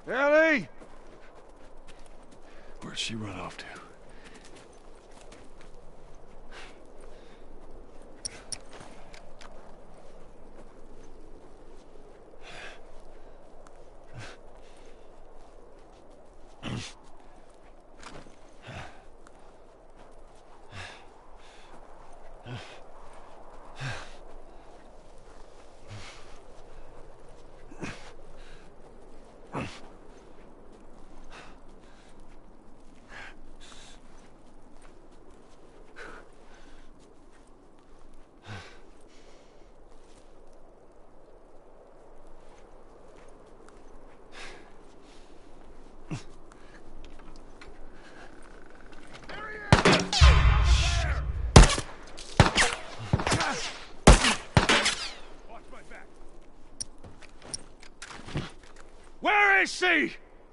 Ellie! Where'd she run off to? Where is she?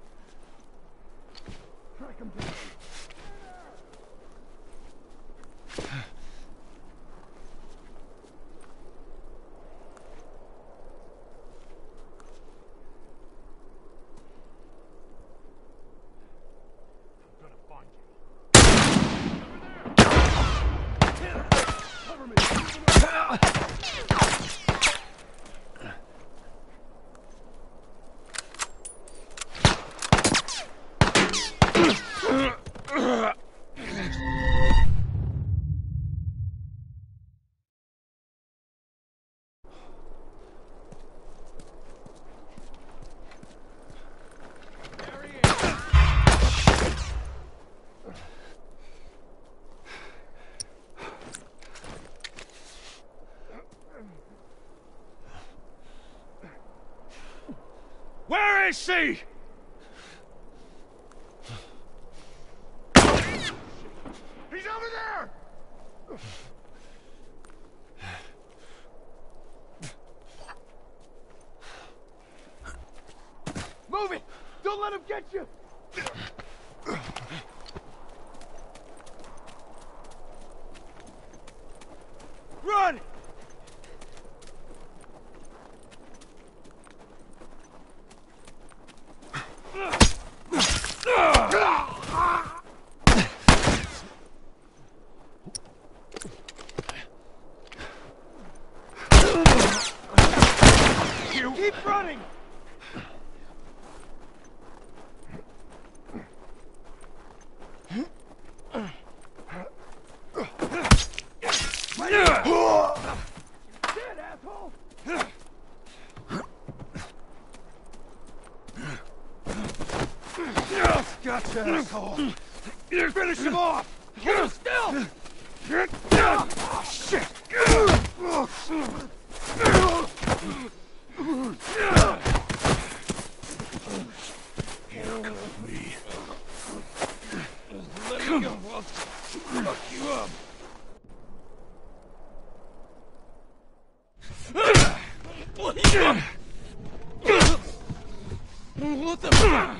Where is she? He's over there! Move it! Don't let him get you! Run! Keep running! Dead, asshole! Gotcha, asshole! Finish him off! Hold him still! Oh, shit! Handcuff me. Let me go. I'll fuck you up. What the fuck?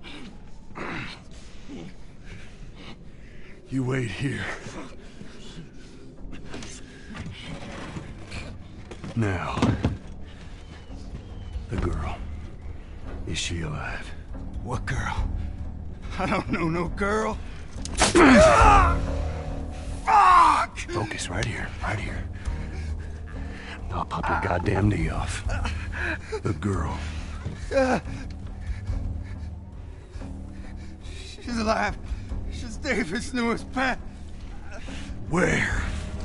You wait here. Now, the girl. Is she alive? What girl? I don't know no girl. Fuck! Focus right here, right here. I'll pop your goddamn knee off. The girl. She's alive. She's David's newest pet. Where?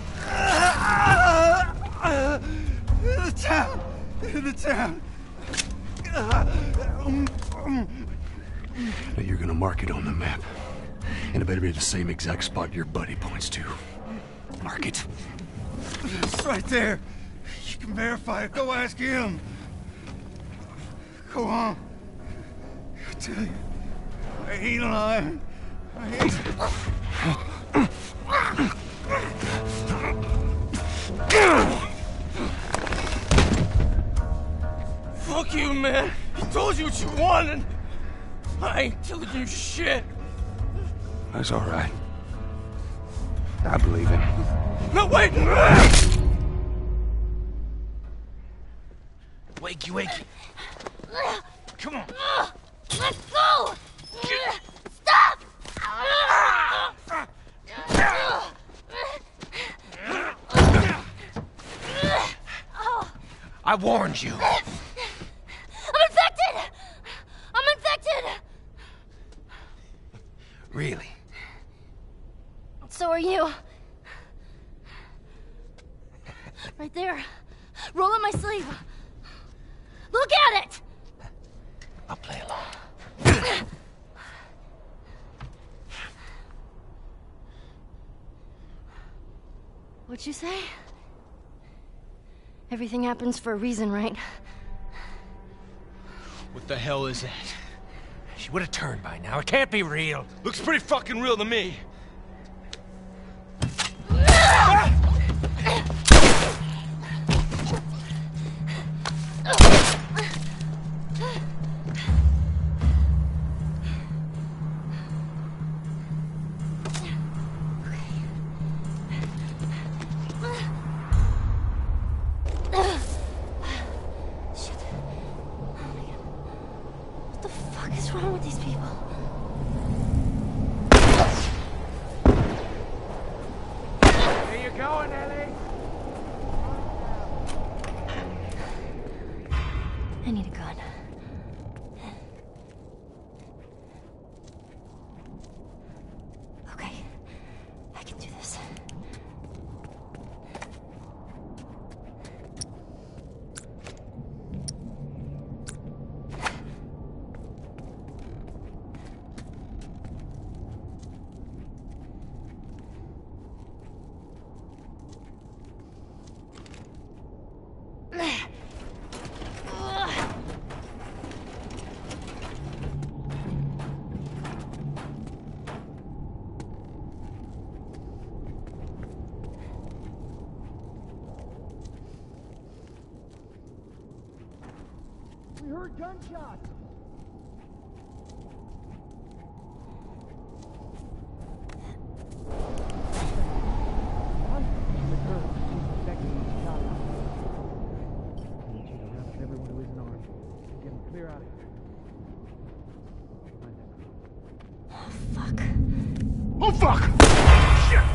In the town. In the town. Now you're gonna mark it on the map. And it better be the same exact spot your buddy points to. Mark it. It's right there. You can verify it. Go ask him. Go on. I tell you, I ain't lying. I ain't... Fuck you, man. He told you what you wanted. I ain't telling you shit. That's all right. I believe it. No, wait! Wakey, wakey. Come on. Let go! Stop! I warned you. I'm infected! I'm infected! Really? So are you. Right there. Roll up my sleeve. Look at it! I'll play along. What'd you say? Everything happens for a reason, right? What the hell is that? She would have turned by now. It can't be real. Looks pretty fucking real to me. What's wrong with these people? Where you going, Ellie? I need a gun. Okay, I can do this. We heard gunshots! Everyone who isn't armed. Get them clear out of here. Find that girl. Oh, fuck. Oh, fuck! Shit!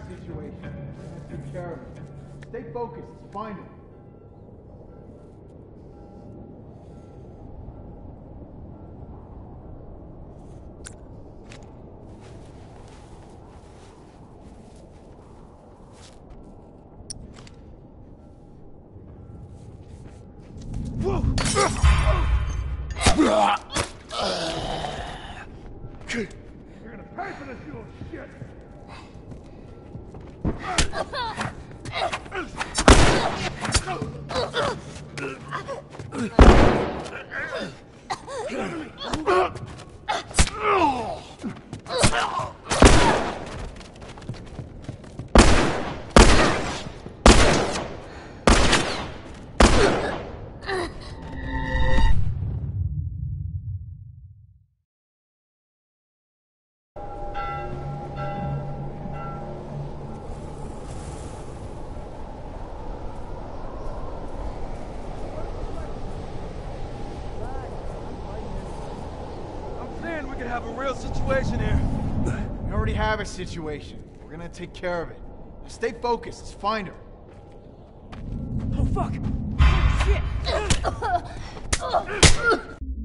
situation. Let's take care of it. Stay focused. Let's find him. You're gonna pay for this, you little shit! We could have a real situation here. We already have a situation. We're gonna take care of it. Now stay focused. Let's find her. Oh, fuck! Shit!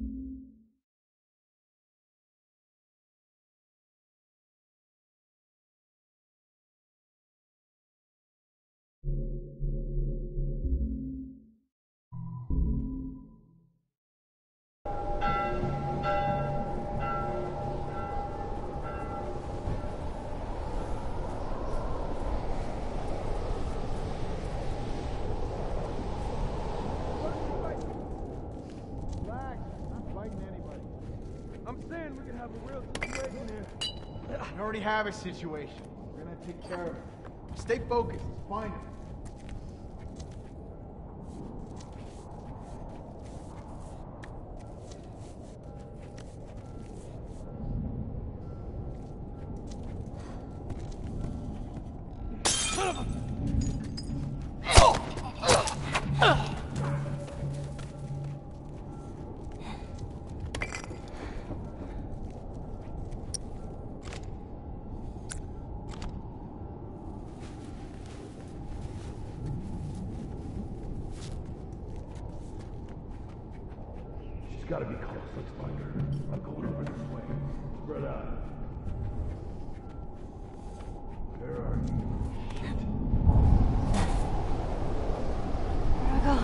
I'm saying we could have a real situation here. We already have a situation. We're gonna take care of it. Stay focused. Let's find her. Gotta be close. Let's find her. I'm going over this way. Spread out. Where are you? Shit. Margot.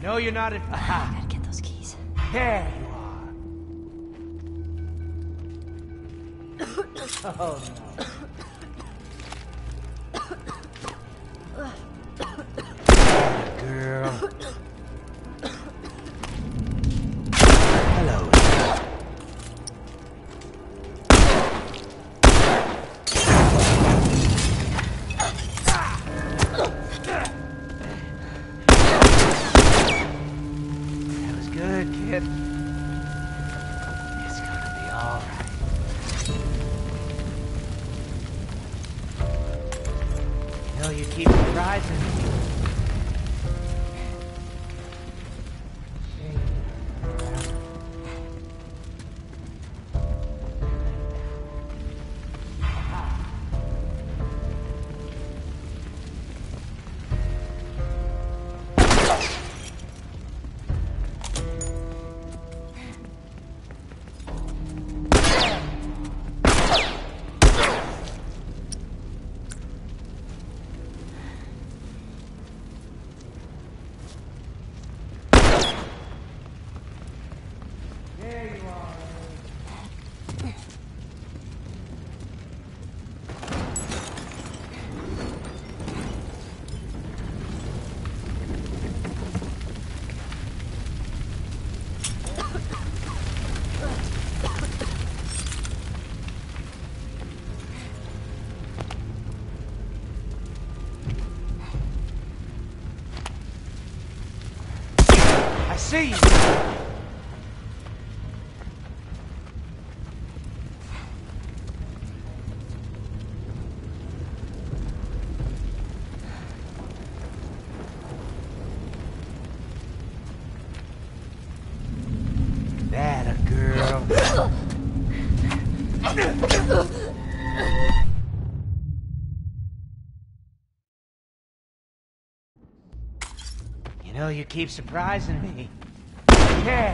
No, you're not in... I gotta get those keys. There you are. Oh, no. Girl. Hello. That was good, kid. It's gonna be all right. You know, you keep surprising me. See you. That a girl. You know, you keep surprising me. Yeah.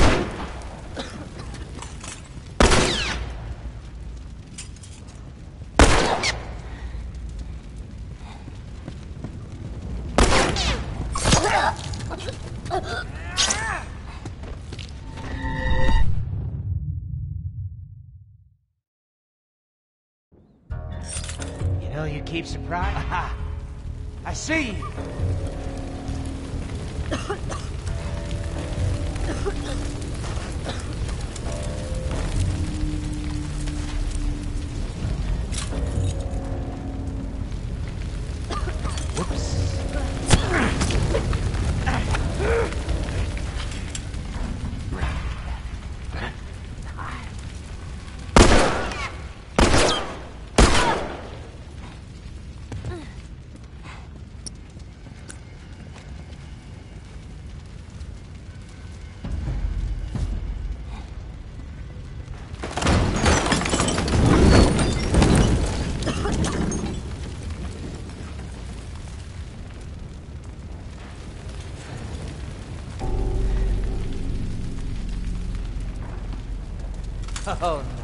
You know, you keep surprising. Aha! I see you. Oh, no.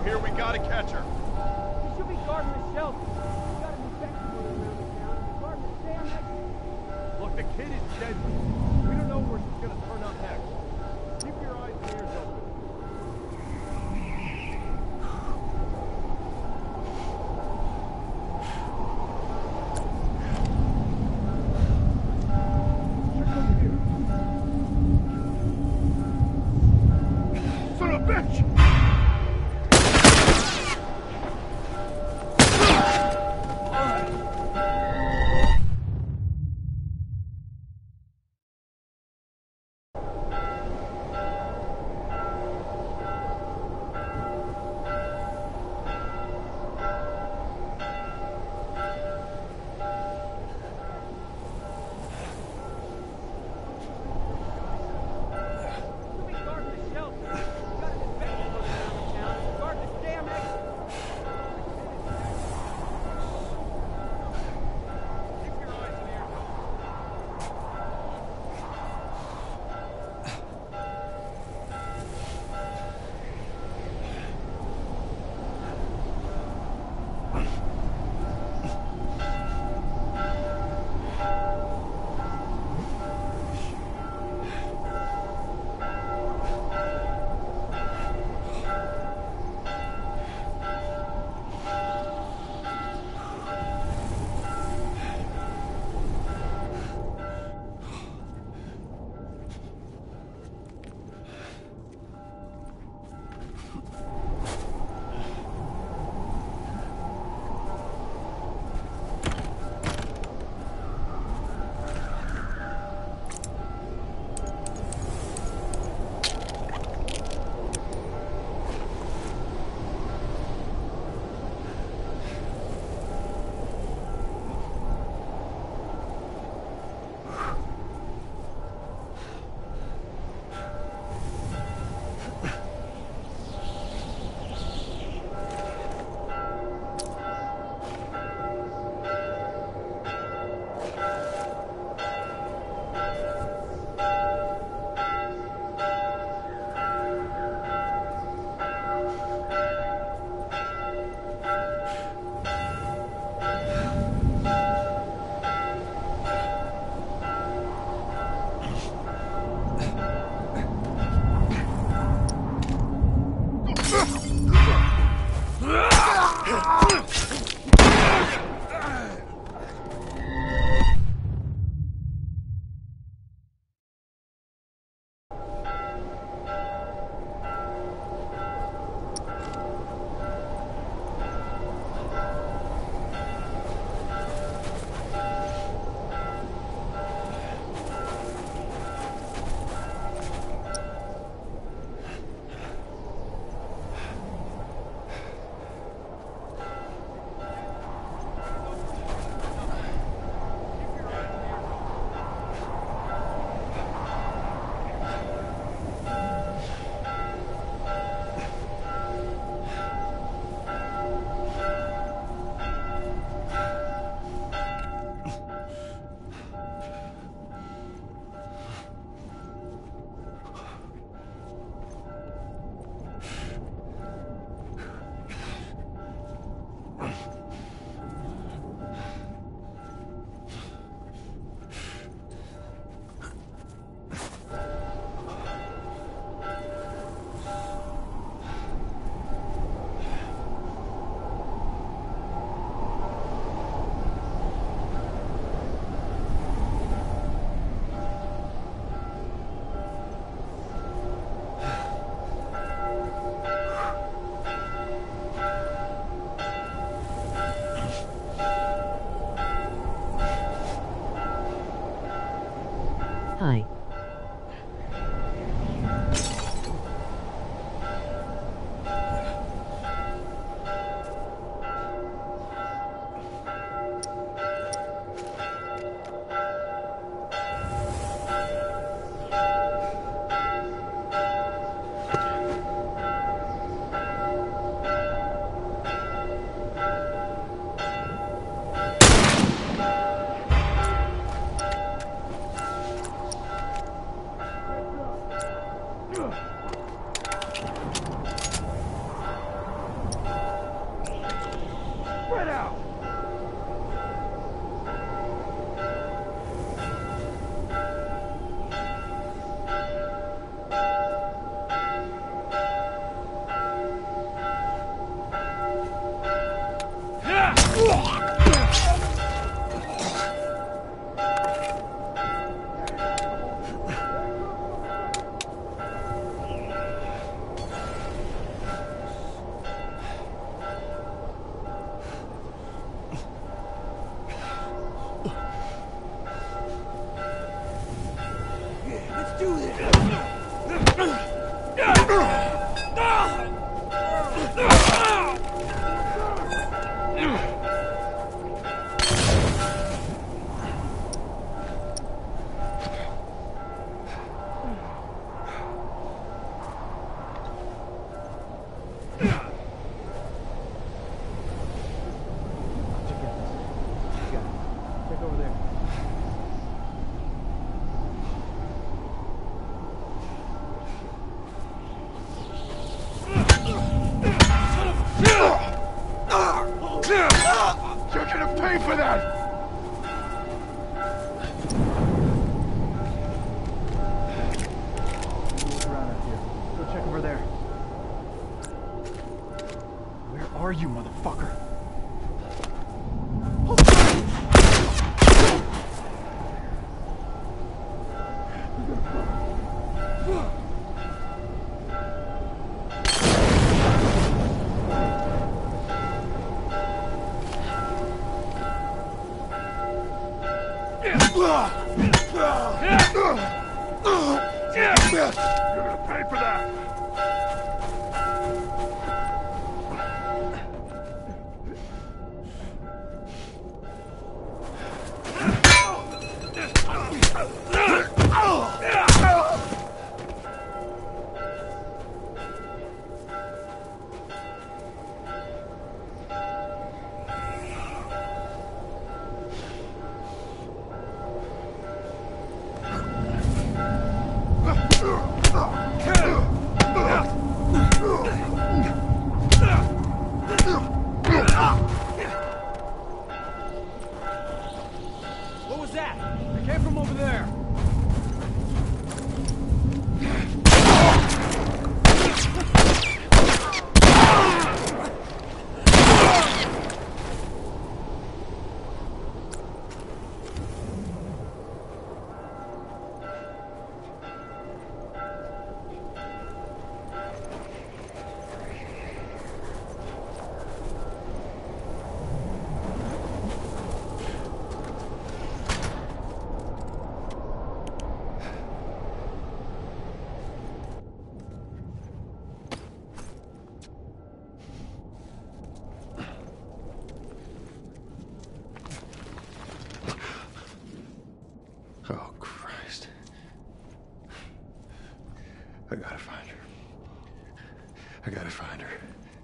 here, we gotta catch her. He should be guarding the shelter. We got an infection moving around the town. He's guarding the damn exit. Look, the kid is deadly. We don't know where she's gonna turn up next. Keep your eyes and ears open. Son of a bitch! You're gonna pay for that! Look around out here. Go check over there. Where are you, motherfucker? You're gonna pay for that! What was that? It came from over there. Oh, Christ. I gotta find her. I gotta find her.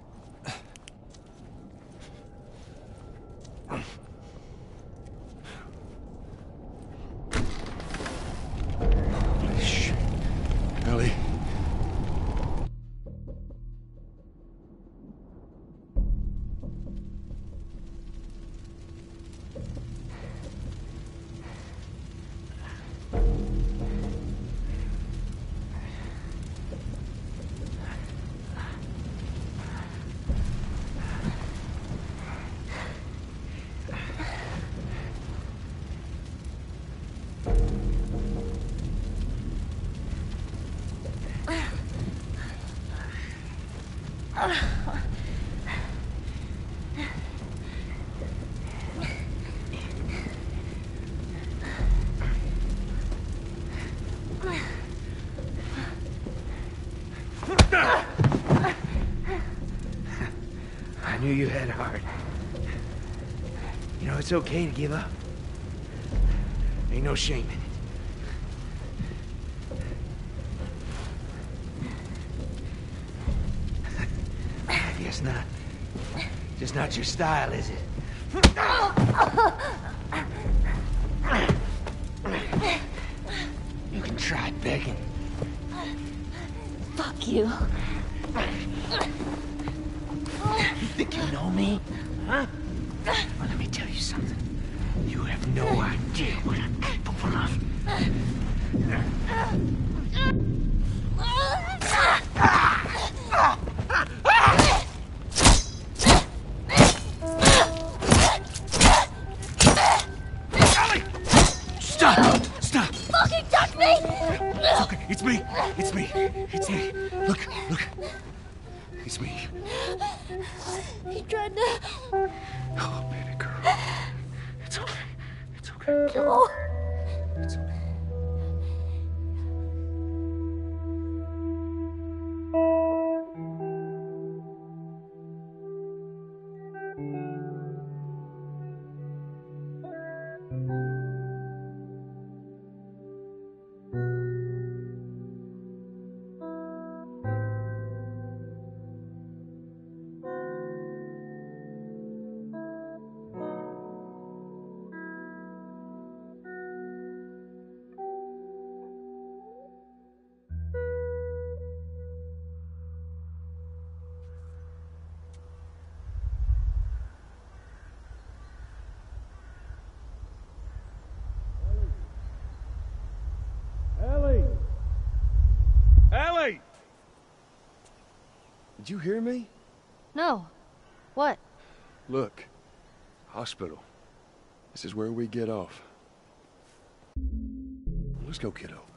Shh. Ellie. I knew you had heart. You know, it's okay to give up. Ain't no shame in it. I guess not. Just not your style, is it? You can try begging. Fuck you. You think you know me? Huh? Well, let me tell you something. You have no idea what I'm capable of. me. It's me. It's me. Look. It's me. He tried to... Oh, baby girl. It's okay. It's okay. No. It's okay. Ellie! Did you hear me? No. What? Look. Hospital. This is where we get off. Let's go, kiddo.